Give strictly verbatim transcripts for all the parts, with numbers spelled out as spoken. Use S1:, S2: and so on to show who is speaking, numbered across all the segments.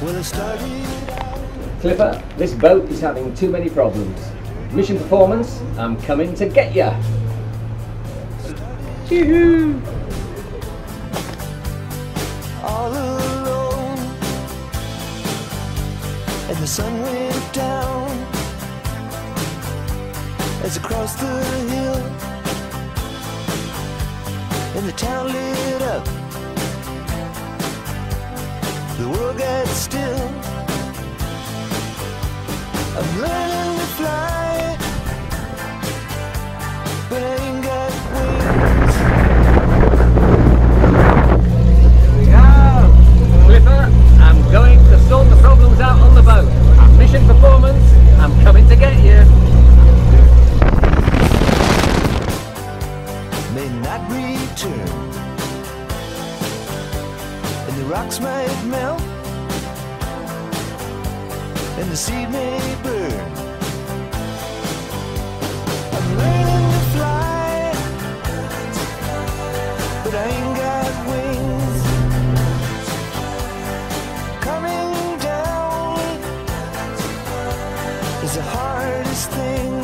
S1: Clipper, this boat is having too many problems. Mission Performance, I'm coming to get ya! Choo-hoo!
S2: All alone, and the sun went down as across the hill, and the town lit up. The world got still. I'm learning to fly, but I ain't got wings.
S1: Here we go! Clipper, I'm going to sort the problems out on the boat. Mission Performance, I'm coming to get you.
S2: May not return, and the rocks might melt, and the sea may burn. I'm learning to fly, but I ain't got wings. Coming down is the hardest thing.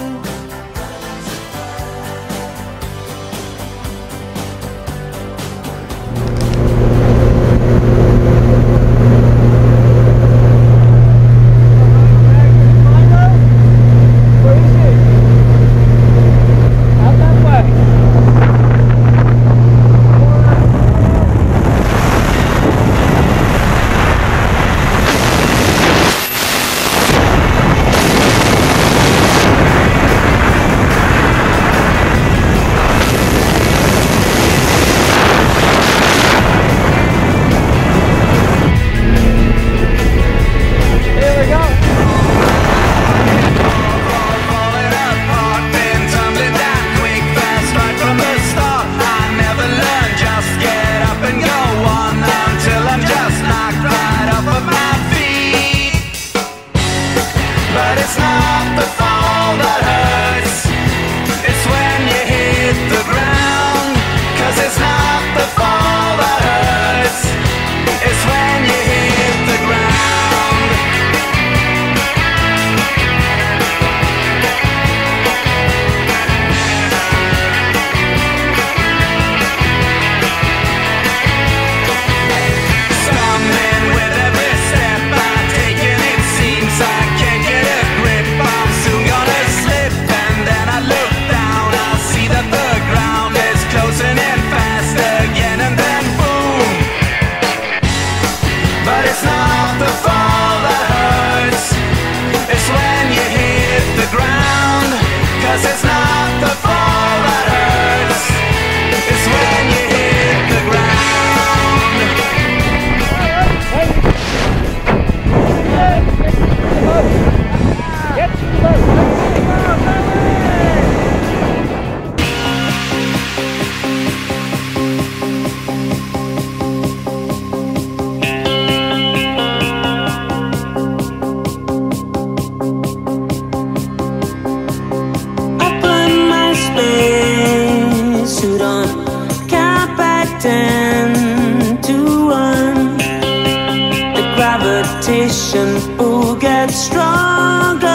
S3: Pull gets stronger.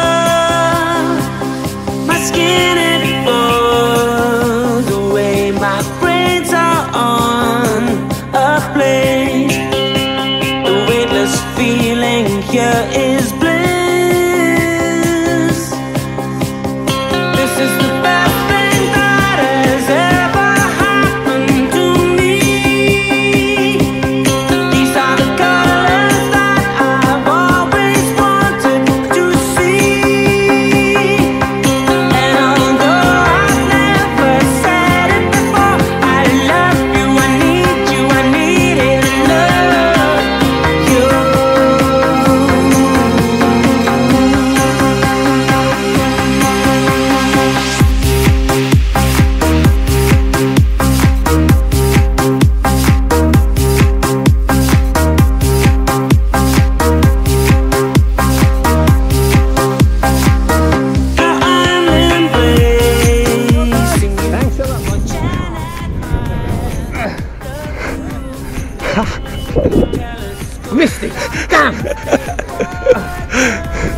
S3: My skin it falls away. My brains are on a plane. The weightless feeling here is bliss. This is the best thing that has ever happened to me. These are the colors that I've always wanted to see. And although I've never said it before, I love you, I need you, I need it, love you. I'm embracing you.
S1: Thanks a lot, Mike. Missed it! Damn!